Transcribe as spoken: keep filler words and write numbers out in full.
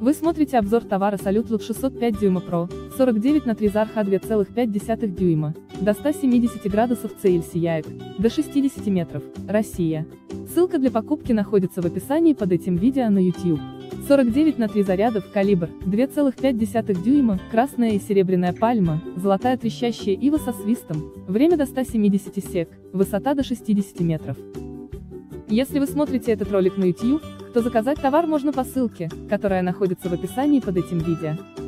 Вы смотрите обзор товара Salute Look шестьсот пять дюйма Pro, сорок девять на три Зарха два целых пять десятых дюйма, до ста семидесяти градусов Цельсия сияет, до шестидесяти метров, Россия. Ссылка для покупки находится в описании под этим видео на YouTube. сорок девять на три зарядов, калибр, два целых пять десятых дюйма, красная и серебряная пальма, золотая трещащая ива со свистом, время до ста семидесяти сек, высота до шестидесяти метров. Если вы смотрите этот ролик на YouTube, то заказать товар можно по ссылке, которая находится в описании под этим видео.